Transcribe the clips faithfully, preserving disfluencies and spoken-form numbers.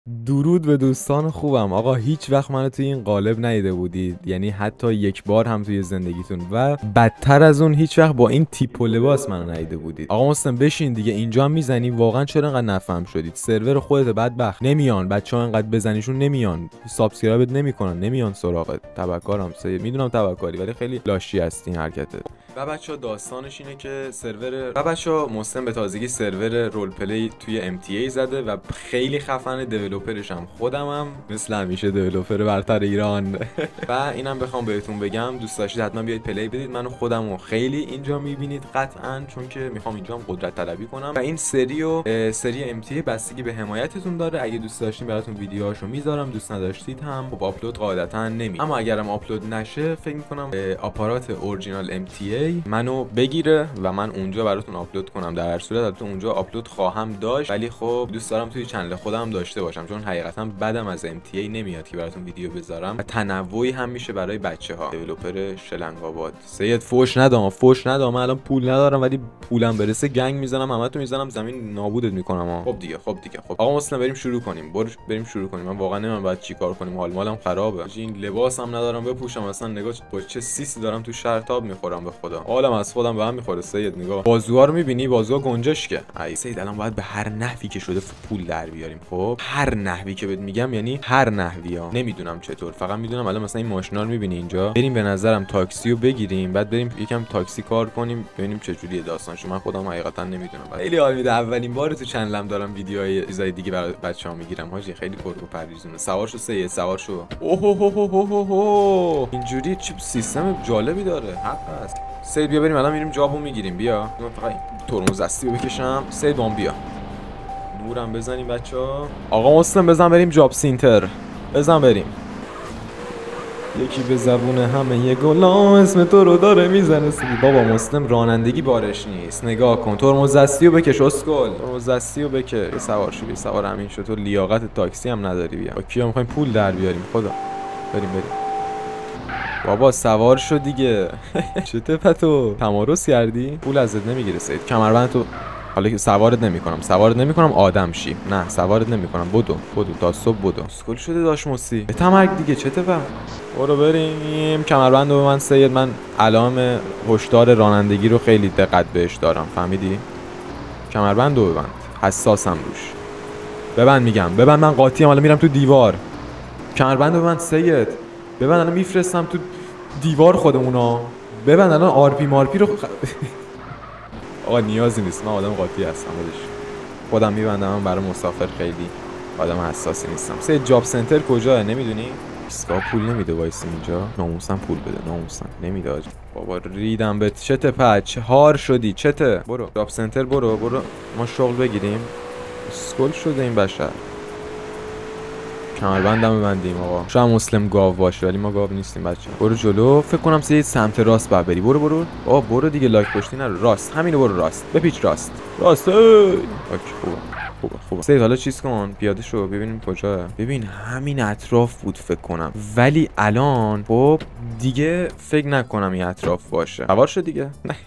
درود به دوستان خوبم. آقا هیچ وقت منو توی این قالب ندیده بودید، یعنی حتی یک بار هم توی زندگیتون، و بدتر از اون هیچ وقت با این تیپ و لباس منو ندیده بودید. آقا مسلم بشین دیگه، اینجا هم میزنی. واقعا چرا انقدر نفهم شدید؟ سرور خودت بدبخت نمیان، بچه‌ها انقدر بزنیشون نمیان، سابسکرایبت نمیکنن، نمیان سراغت. تبکرم سید، میدونم تبکری، ولی خیلی لاشی هستی این حرکتت. و بچه‌ها داستانش اینه که سرور و بچه‌ها مسلم به تازگی سرور رول پلی توی ام تی ای زده و خیلی خفنه. دیولپرش هم خودمم، مثل همیشه دیولپر برتر ایران. و اینم بخوام بهتون بگم، دوست داشتید حتما بیاید پلی بدید. منو خودمو خیلی اینجا میبینید قطعا، چون که میخوام اینجا هم قدرت طلبی کنم. و این سری و سری ام تی ای بستگی به حمایتتون داره. اگه دوست داشتین براتون ویدیوهاشو میذارم، دوست نداشتید هم خب آپلود قاعدتا نمی. اما اگرم آپلود نشه، فکر میکنم آپارات اورجینال ام تی ای منو بگیره و من اونجا براتون آپلود کنم. در هر صورت البته اونجا آپلود خواهم داشت، ولی خب دوست دارم توی چنل خودم داشته باشم، چون حقیقتا بدم از ام تی ای نمیاد که براتون ویدیو بذارم و تنوعی هم میشه برای بچه‌ها. دیولپر شلنگ آباد. سید فوش ندام، فوش ندام. من الان پول ندارم، ولی پولم برسه گنگ میزنم، همتون میزنم زمین، نابودت میکنم. خب دیگه خب دیگه خب آقا مسلم بریم شروع کنیم. برو بریم شروع کنیم. من واقعا نمیدونم بعد چیکار کنیم، حال مالم خرابه. این لباسم ندارم بپوشم، اصلا نگاه با چه سیسی دارم تو شهر تاب میخورم به خدا. حالم از خودم به هم میخوره. سید نگاه بازوها رو میبینی، بازوها گنجشکه. ای سید الان باید به هر نحوی که شده پول در بیاریم. خب هر نحوی که بهت میگم، یعنی هر نحوی ها، نمیدونم چطور، فقط میدونم الان مثلا این ماشینا رو میبینی اینجا، بریم به نظرم تاکسی رو بگیریم، بعد بریم یکم تاکسی کار کنیم، ببینیم چه جوریه داستانش. من خودم حقیقتا نمیدونم. خیلی حال میده. اولین بار تو چنلم دارم ویدیوهای چیزای دیگه برای بچه‌ها میگیرم. حاجی خیلی پررو پریزونه. سوار شو سید، سوار شو. اوه اینجوری چه سیستم جالبی داره. حق است. سید بیا بریم الان میریم جابو میگیریم. بیا من فقط ترمز دستی رو بکشم. سید بام بیا، نورم بزنیم بچه‌ها. آقا مسلم بزن بریم جاب سینتر، بزن بریم. یکی به زبون همه یه گلا اسم تو رو داره میزنه. بابا مسلم رانندگی بارش نیست، نگاه کن. ترمز دستی رو بکش اسکل، ترمز دستی رو بکش. سوار شو، سوار همین شو. تو لیاقت تاکسی هم نداری. بیا با کیا میخوایم پول در بیاریم؟ خدا بریم بریم. بابا سوار شو دیگه. چته پتو تمارس کردی؟ پول ازت نمیگیره سید. کمربند تو حالا که سوارت نمیکنم، سوارت نمیکنم آدم شی. نه سوارت نمیکنم. بدو بدو تا صبح بدو. اسکول شده داش موسی. تمرگ دیگه چته پا. برو بریم. کمربند رو به من سید. من علائم هشدار رانندگی رو خیلی دقت بهش دارم، فهمیدی؟ کمربند رو ببند، حساسم روش. ببند میگم، ببند. من قاطی ام، حالا میرم تو دیوار. کمربند رو ببند سید. ببند، الان میفرستم تو دیوار خودمونا. ببند الان آر پی مارپی رو. آقا نیازی نیست، من آدم قاطی هستم. ولش خودم میبندم. من برای مسافر خیلی آدم حساسی نیستم. سه جاب سنتر کجاه نمیدونی؟ ایستگاه پول نمیده وایس اینجا. ناموسم پول بده، ناموسم نمیده. بابا ریدم به چته پچ هار شدی. چته برو جاب سنتر، برو برو ما شغل بگیریم. اسکول شده این بشر. کمربندم ببندیم آقا. شاید مسلم گاو باشه ولی ما گاو نیستیم بچه. برو جلو. فکر کنم سید سمت راست بعد بری. برو برو آقا برو دیگه، لایک پشتی نرو. راست همینو برو، راست بپیچ راست. راست. اوکی خوبه خوبه خوبه. سید حالا چیز کن، پیاده شو ببینیم کجاه. ببین همین اطراف بود فکر کنم، ولی الان خب دیگه فکر نکنم این اطراف باشه. سوار شو دیگه.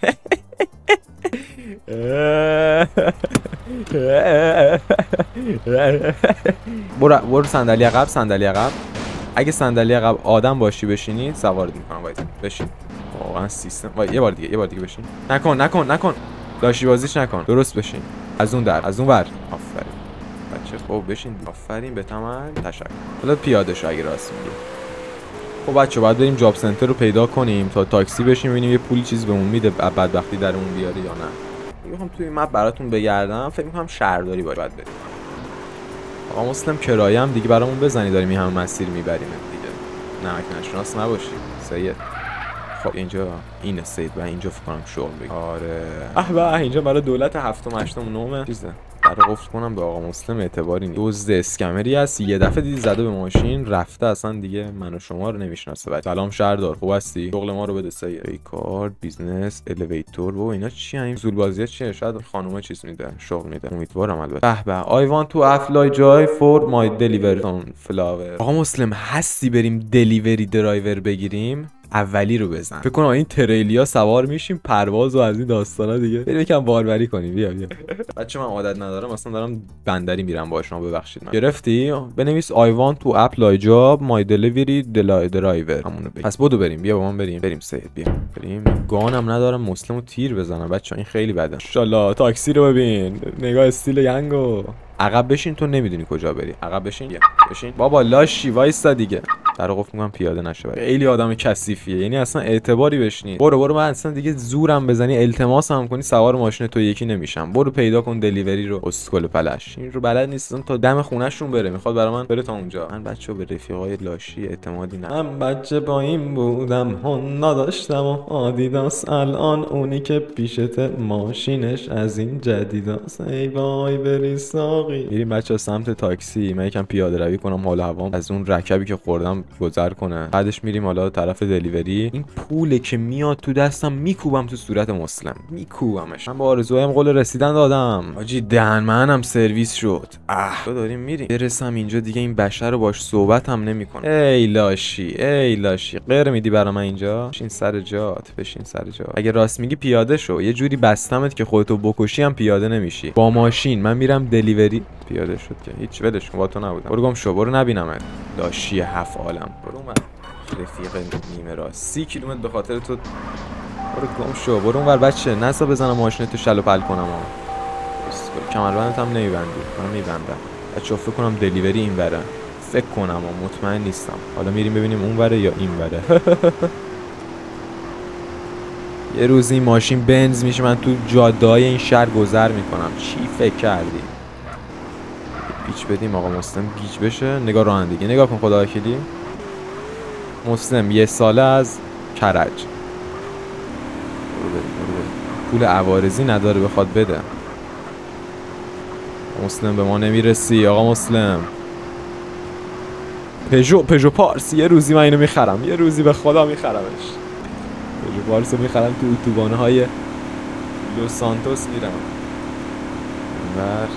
برو برو صندلی عقب، صندلی عقب. اگه صندلی عقب آدم باشی بشینی سوارت میکنم. وایس بشین. واقعا سیستم. وای یه بار دیگه، یه بار دیگه بشین. نکن نکن نکن لاشی بازیش نکن. درست بشین. از اون در، از اون ور. آفرین بچه خوب بشین. آفرین به تمام. تشکر. حالا پیاده شو اگه راست میگی. خب بچه باید بریم جاب سنتر رو پیدا کنیم تا تاکسی بشیم، ببینیم یه پولی چیز بهمون میده بدبختی درمون بیاره یا نه. میخوام توی مپ براتون بگردم. فکر میکنم شهرداری باید بریم. آقا مسلم کرایه هم دیگه برامون بزنی، داریم این همه مسیر میبریم دیگه. نمک نشناس نباشی سید. خب اینجا اینه سید و اینجا فکر کنم شغل بگیر. آره اه به اینجا برای دولت هفتم هشتم نهم چیزه. در قفل کنم به آقا مسلم اعتباری نیست. دزد اسکمری هست. یه دفعه دیدی زده به ماشین رفته، اصلا دیگه من و شما رو نمیشناسه. بعد سلام شهردار خوب هستی؟ شغل ما رو بده سید. ای کارت بیزنس الیویتور و اینا چی این زول بازیه چیه؟ شاید خانومه چیز میده، شغل میده، امیدوارم. البته به به I want to apply joy for my delivery on flower. آقا مسلم هستی بریم دلیوری درایور بگیریم؟ اولی رو بزن. فکر کنم این تریلیا سوار میشیم پرواز و از این داستانا دیگه. بریم یکم باربری کنیم. بیا بیا. بچه من عادت ندارم اصلا دارم بندری میرم با شما، ببخشید. من گرفتی؟ بنویس I want to apply job my delivery driver. همونو بگی. پس بدو بریم. بیا با من بریم. بریم سید بیا. بریم. گانم ندارم مسلمو تیر بزنم بچه، این خیلی بده. ان شاء الله تاکسی رو ببین. نگاه استیل ینگو. عقب بشین، تو نمیدونی کجا بری. عقب بشین. بیا بشین بابا لاشی وایسا دیگه. در قفل میگم پیاده نشه. خیلی آدم کثیفیه، یعنی اصلا اعتباری بهش نیست. برو برو، من اصلا دیگه زورم بزنی التماس هم کنی سوار ماشین تو یکی نمیشم. برو پیدا کن دلیوری رو. اسکل پلش این رو بلد نیستم تا دم خونه‌شون بره، میخواد برای من بره تا اونجا. من بچه به رفیقای لاشی اعتمادی ندارم. من بچه با این بودم هون نداشتم و آدیداس، الان اونی که پیشت ماشینش از این جدیداس. ای وای بری ساقی. میریم بچه سمت تاکسی. من یکم پیاده روی کنم حال هوام از اون رکبی که خوردم گذر کنه. بعدش میریم حالا طرف دلیوری. این پوله که میاد تو دستم میکوبم تو صورت مسلم، میکوبمش. من با آرزوهایم قول رسیدن دادم. آجی دهن منم سرویس شد. اه تو داریم میریم. برسم اینجا دیگه این بشر رو باش صحبت هم نمیکنه. ای لاشی ای لاشی غیر میدی برا من اینجا. بشین سر جات، بشین سر جات. اگه راست میگی پیاده شو. یه جوری بستمت که خودتو بکشی هم پیاده نمیشی. با ماشین من میرم دلیوری. پیاده شد که هیچ ولش کن، با تو نبودم. برو گم شو، برو نبینمت. لاشی هفت عالم. برو من رفیق نیمه راست سی کیلومتر به خاطر تو. برو گم شو، برو اونور بچه. نسا بزنم ماشین تو شلو پل کنم. ها کمربندت هم نمیبندی. من میبندم بچه. فکر کنم دلیوری این وره، فکر کنم و مطمئن نیستم. حالا میریم ببینیم اون وره یا این وره. یه روزی ماشین بنز میشه من تو جاده‌های این شهر گذر میکنم. چی فکر کردی؟ پیچ بدیم آقا مسلم گیج بشه. نگاه رانندگی نگاه کن خدا وکیلی. مسلم یه ساله از کرج. برو بریم برو بریم. پول عوارضی نداره بخواد بده. مسلم به ما نمیرسی آقا مسلم. پژو پژو پارس. یه روزی من اینو میخرم، یه روزی به خدا میخرمش. پژو پارس رو میخرم تو اتوبانه های لوس سانتوس میرم. بر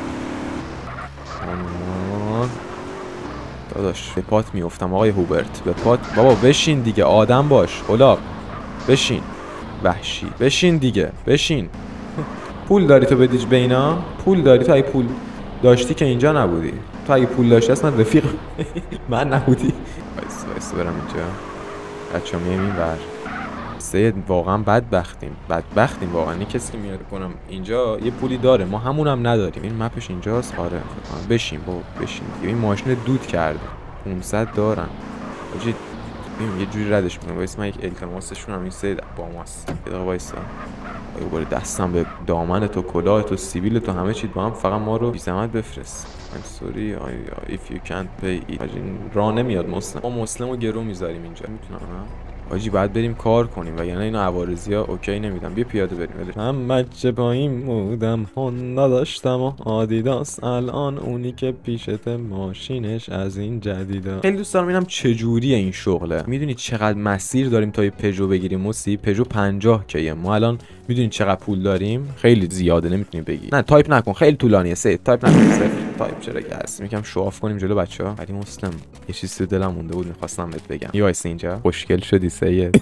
داداش به پات میافتم آقای هوبرت. به پات بابا. بشین دیگه آدم باش اولاق. بشین وحشی. بشین دیگه بشین. پول داری تو بدیج به اینا؟ پول داری تو؟ اگه پول داشتی که اینجا نبودی. تو اگه پول داشتی اصلا رفیق من نبودی. وایس وایس برم اینجا. بچه‌ها میایم این ور. سید واقعا بدبختیم بدبختیم واقعا. این کسی که میاد کنم اینجا یه پولی داره، ما همونم نداریم. این مپش اینجاست. آره بشین بابا بشین. این ماشین دود کرده. پانصد دارن آجی. ببین یه جوری ردش میکنم. وایس من یک التماسشون هم این سید با ماست. یه دقیقه وایسا. آیا باره دستم به دامن تو، کلاه تو، سیبیل تو، همه چیز با هم. فقط ما رو بی زحمت بفرست. I'm sorry if you can't pay it. آجی راه نمیاد مسلم. ما مسلم رو گرو میذاریم اینجا. میتونم آجی باید بریم کار کنیم وگرنه اینا عوارضی ها اوکی نمیدم. بیا پیاده بریم. من بچه با این بودم هون نداشتم و آدیداس، الان اونی که پیشت ماشینش از این جدیدا. خیلی دوست دارم ببینم چه جوریه این شغله. میدونی چقدر مسیر داریم تا یه پژو بگیریم؟ موسی پژو پنجاه کیه. ما الان میدونی چقدر پول داریم؟ خیلی زیاده نمیتونی بگی. نه تایپ نکن خیلی طولانیه. سه تایپ نکن. صفر تایپ چرا که هست. میگم شواف کنیم جلو بچه‌ها. ولی مسلم یه چیزی تو دلم مونده بود می‌خواستم بهت بگم. یه وایس اینجا. خوشگل شدی سید.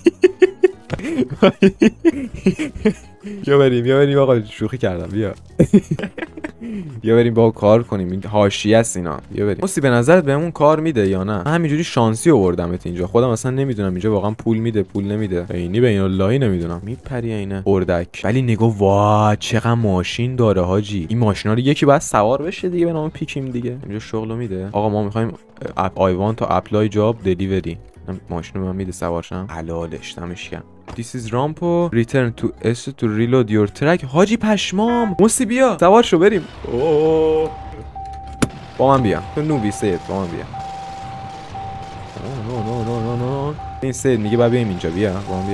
بیا بریم بیا بریم آقا شوخی کردم. بیا بیا بریم با کار کنیم. این حاشیه است اینا. بیا بریم. موسی به نظرت بهمون کار میده یا نه؟ من همینجوری شانسی آوردمت اینجا. خودم اصلا نمیدونم اینجا واقعا پول میده پول نمیده. عینی به این الله نمیدونم. میپری اینه اردک. ولی نگاه واه چقدر ماشین داره حاجی. این ماشینا رو یکی بعد سوار بشه دیگه به نام پیکیم دیگه. اینجا شغلو میده. آقا ما میخوایم اپ آی وان تا اپلای جاب دلیوری. ماشین من میده سوارشم. حلالش دمش گرم. This is Rampo. Return to S to reload your track. حاجی پشمام. موسی بیا سوار شو بریم. اوه با من بیا. تو نوبی سید با من بیا. نه نه نه نه نه. این سید میگه بعد بریم اینجا. بیا با من بیا.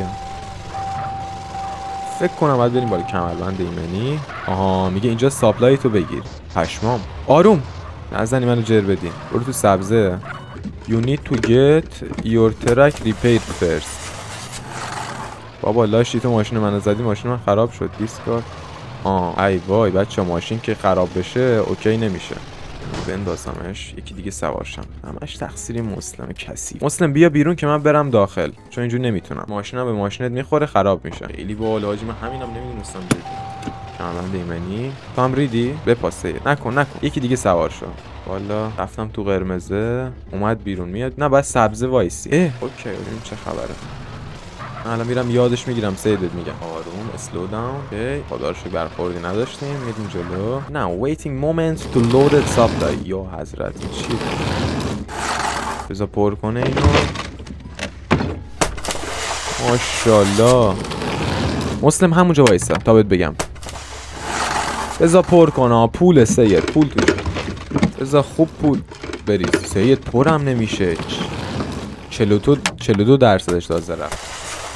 فکر کنم بعد بریم بالا کمربند ایمنی. آها میگه اینجا ساپلای تو بگیر. پشمام. آروم نزنی منو جر بدی. برو تو سبزه. You need to get your track repaired first. بابا لاشی تو ماشین منو زدی. ماشین من خراب شد. دیسکارد. آه ای وای بچه ماشین که خراب بشه اوکی نمیشه. بندازمش یکی دیگه سوارشم. همش تقصیری مسلم کسی. مسلم بیا بیرون که من برم داخل، چون اینجور نمیتونم. ماشینم به ماشینت میخوره خراب میشه. خیلی باحال حاجی، من همینم نمیدونستم بدونم. کاملا ایمنی تو هم ریدی بپاسه. نکن نکن یکی دیگه سوار شو. والا رفتم تو قرمزه اومد بیرون میاد. نه بعد سبزه وایسی. اه اوکی ببینیم چه خبره. الان میرم یادش میگیرم سیدت میگم. آروم اسلو داون. اوکی خدا رو شکر برخوردی نداشتیم. میریم جلو. نه waiting moment to load it supply. یا حضرت چی بذار پر کنه اینو. ماشاءالله. مسلم همونجا وایسا تا بهت بگم. بذار پر کنه. پول سید پول توش. بذار خوب پول بریز. سید پرم نمیشه. چهل و دو درصدش تازه رفت.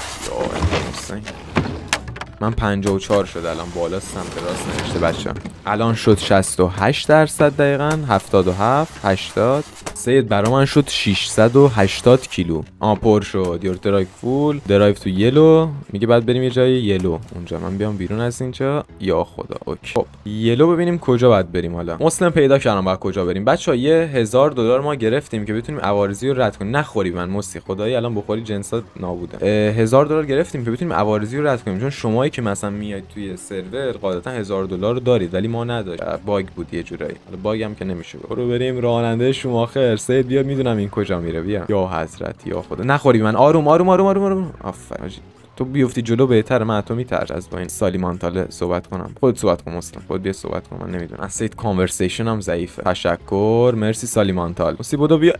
من پنجاه و چهار شد الان بالا سمت راست نوشته بچه. الان شد شصت و هشت درصد دقیقاً. هفتاد و هفت هشتاد. سید برا من شد ششصد و هشتاد کیلو. آ پر شد. یور درایو فول. درایو تو یلو. میگه بعد بریم یه جای یلو. اونجا من بیام بیرون از اینجا. یا خدا اوکی. خب یلو ببینیم کجا باید بریم. حالا مسلم پیدا کردم باید کجا بریم. بچه‌ها یه هزار دلار ما گرفتیم که بتونیم عوارضی رو رد کنیم. نخوری من مستی خدایی الان بخوری جنسات نابوده. هزار دلار گرفتیم که بتونیم عوارضی رو رد کنیم، چون شما که مثلا میاید توی سرور قاعدتا هزار دلار رو دارید ولی ما نداشت. باگ بود یه جورایی. حالا باگ هم که نمیشه. برو بریم راننده شماخر. سید بیا میدونم این کجا میره. بیا یا حضرت یا خدا. نخوری من. آروم آروم آروم آروم آروم. آفرین. تو بیفتی جلو بهتره. من تو میترس از با این سالیمانتاله صحبت کنم. خود صحبت کن مسلم. خود بیا صحبت کن. من نمیدونم. سید کانورسیشن هم ضعیفه. تشکر مرسی سالیمانتال. مسی بودو بیا.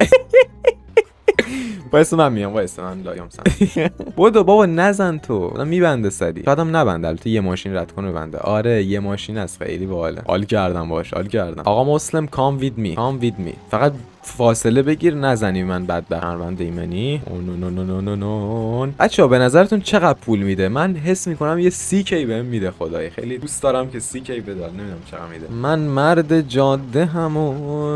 وایس من میام. وایس من لایم سن. بودو بابا نزن تو. من میبنده سری. شادم نبنده. البته یه ماشین رد کنه بنده. آره یه ماشین است. خیلی باحاله. حال کردم باش. حال کردم. آقا مسلم کام وید می. کام وید می. فقط فاصله بگیر نزنی من بعد به هربند ایمنی. نو نو نو نو نو. بچه‌ها به نظرتون چقدر پول میده؟ من حس میکنم یه سی کی بهم میده. خدای خیلی دوست دارم که سی کی بده. نمیدونم چقدر میده. من مرد جاده همو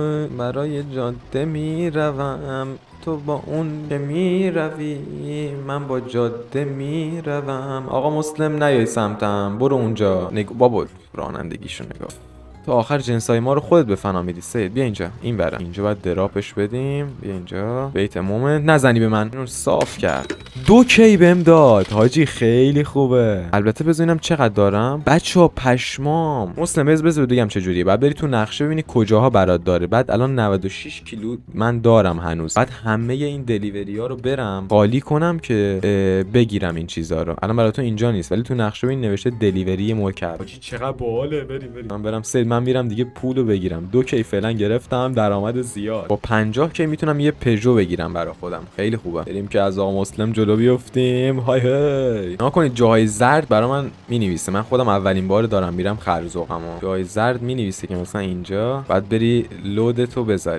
برای جاده میروم. تو با اون که میروی من با جاده میروم. آقا مسلم نیای سمتم. برو اونجا. نگو بابا رانندگیشو نگاه. تا آخر جنسای ما رو خودت به فنا میدی سید. بیا اینجا این برم. اینجا باید دراپش بدیم. بیا اینجا بیت مومنت. نزنی به من. اینو صاف کرد. دو کی بهم داد حاجی. خیلی خوبه. البته ببینم چقدر دارم. بچه‌ها پشمام. مسلم بز بز بگم چه جوریه. بعد بری تو نقشه ببینی کجاها برات داره. بعد الان نود و شش کیلو من دارم هنوز. بعد همه این دلیوری ها رو برم خالی کنم که بگیرم این چیزا رو. الان براتون اینجا نیست ولی تو نقشه ببین نوشته دلیوری مکرر. حاجی چقدر باحاله. بریم بریم. من برم سید. من میرم دیگه پولو بگیرم. دو کی فعلا گرفتم. درآمد زیاد. با پنجاه کی میتونم یه پژو بگیرم برای خودم. خیلی خوبه. بریم که از آقا مسلم جلو بیافتیم. های های. نکنید جاهای زرد برای من مینویسه. من خودم اولین بار دارم میرم خرزوقمو. جای زرد مینویسه که مثلا اینجا بعد بری لودتو بذاری.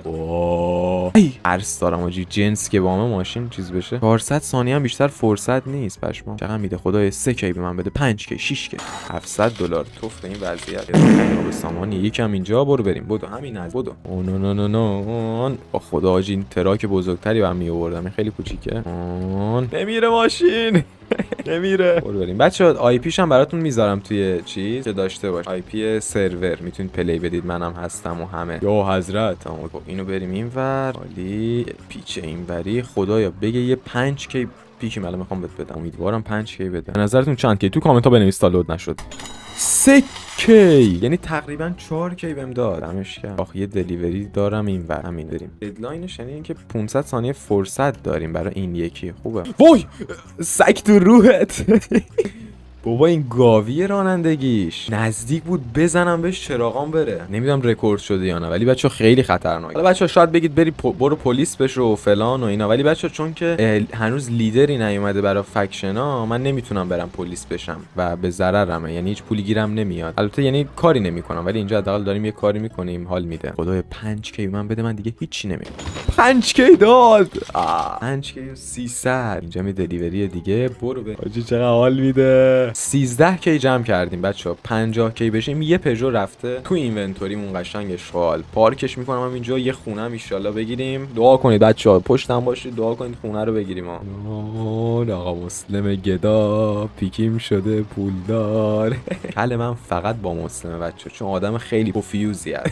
اوه ارس دارم آجی. جنس که با من ماشین چیز بشه. چهارصد ثانیه هم بیشتر فرصت نیست. پشمام. چقدر میده خدای. سه کی به من بده. پنج کی شش کی هفتصد دلار. توف به این وضعیت. سامانی یکم اینجا. برو بریم. بدو همین از بدو. او نو نو نو نو. با خدا آجی این تراک بزرگتری برمی آوردم. این خیلی کوچیکه. نمیره ماشین. نمیره. برو بریم. بچه‌ها آی پیش هم براتون میذارم توی چیز که داشته باش. آی پی سرور میتونید پلی بدید. منم هستم و همه. یا حضرت. خب اینو بریم اینور. عالی. پیچ اینوری. خدایا بگه یه پنج کی پیکی من میخوام بهت بدم. امیدوارم پنج کی بده. به نظرتون چند کی؟ تو کامنت ها بنویس تا لود نشد. سه کی یعنی تقریبا چهار کی بهم داد. دمش گرم. آخ یه دلیوری دارم اینور. همین بریم. ددلاینش یعنی اینکه پانصد ثانیه فرصت داریم برای این یکی. خوبه. وای سگ تو روحت. بابا این گاوی رانندگیش نزدیک بود بزنم بهش چراغام بره. نمیدونم رکورد شده یا نه ولی بچا خیلی خطرناکه. حالا بچا شاید بگید بری پ... برو پلیس بشو و فلان و اینا ولی بچا چون که هنوز لیدری نیومده برای فکشنا من نمیتونم برم پلیس بشم و به ضررمه. یعنی هیچ پولی گیرم نمیاد. البته یعنی کاری نمیکنم ولی اینجا حداقل داریم یه کاری میکنیم حال میده. خدای پنج کی من بده من دیگه هیچی نمیگم. پنج کی داد. پنج کی و سیصد. اینجا می دلیوری دیگه. برو به. آجی چقدر حال میده. آره سیزده کی جمع کردیم بچه‌ها. پنجاه کی بشیم یه پژو رفته تو اینونتوریمون قشنگ اشغال. پارکش میکنم هم اینجا، یه خونه هم ان شاءالله بگیریم. دعا کنید بچه‌ها، پشتم باشید دعا کنید خونه رو بگیریم. آه آقا مسلم گدا پیکیم شده پولدار. حل من فقط با مسلمه بچه‌ها، چون آدم خیلی پوفیوزی هست.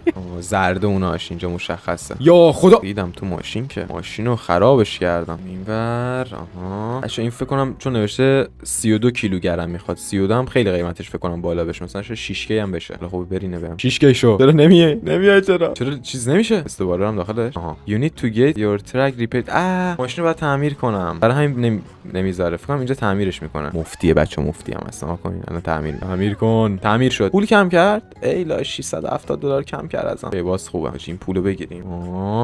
زرد اوناش اینجا مشخصه. یا خدا دیدم تو ماشین که ماشینو خرابش کردم. اینور آها اصلا این فکر کنم چون نوشته سی و دو کیلوگرم میخواد، سی و دو هم خیلی قیمتش فکر کنم بالا بشه، مثلا شش کی هم بشه. خب برینه برم شش کی شو. چرا نمیای نمیای چرا چرا چیز نمیشه؟ استواره هم داخلش. آها you need to get your track repaired. آ ماشینو بعد تعمیر کنم، برای همین نمی... نمیذاره. فکر کنم اینجا تعمیرش میکنه. مفتیه بچه، مفتی هم هستن. کنین الان تعمیر تعمیر کن. تعمیر شد. پول کم کرد. ای لا ششصد و هفتاد دلار کم کرد ازم. ای باز خوبه این پولو بگیریم. آه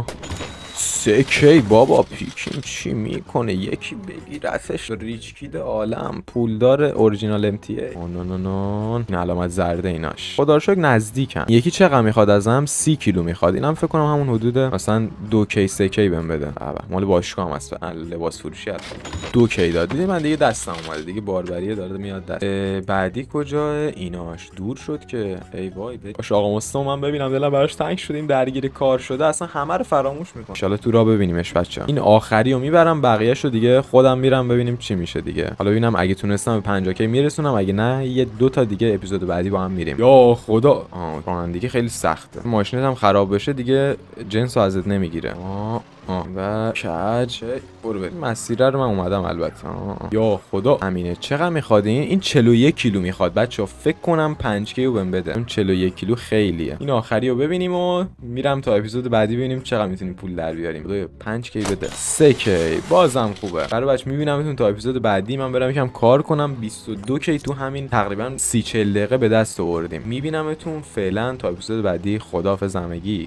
سه کی بابا پیکین چی میکنه؟ یکی بگیرتش. ریچ کید عالم پولدار اورجینال ام تی ای. نه نه نه این علامت زرده ایناش خدا رو شکر نزدیکم. یکی چقدر میخواد ازم؟ سی کیلو میخواد. اینم فکر کنم همون حدود مثلا دو کی سه کی بهم بده. بابا مال باشگاه هم هست، لباس فروشی هست. دو کی داد. دیدی من دیگه دستم اومده دیگه، باربریه داره میاد دست. بعدی کجا؟ ایناش دور شد که ای وای. باش آقا مستم من ببینم دلم براش تنگ شد، این درگیر کار شده اصلا همه رو فراموش میکنه. ان شاءالله تو را ببینیمش بچا. این آخری رو میبرم، بقیه‌شو دیگه خودم میرم ببینیم چی میشه دیگه. حالا ببینم اگه تونستم به پنجاه کی میرسونم، اگه نه یه دو تا دیگه اپیزود بعدی با هم میریم. یا خدا آه رانندگی خیلی سخته. ماشینت هم خراب بشه دیگه جنسو ازت نمیگیره. آه آه و کج برو بریم. مسیر رو من اومدم البته. آه. یا خدا امینه چقدر میخواد این؟ این چهل و یک کیلو میخواد بچا. فکر کنم پنج کی رو بهم بده. اون چهل و یک کیلو خیلیه. این آخری رو ببینیم و میرم تا اپیزود بعدی ببینیم چقدر میتونیم پول در بیاریم. پنج کی بده. سه کی بازم خوبه. برای بچا میبینمتون تا اپیزود بعدی. من برم یکم کار کنم. بیست و دو کی تو همین تقریبا سی چهل دقیقه به دست آوردیم. میبینمتون فعلا تا اپیزود بعدی. خداحافظ همگی.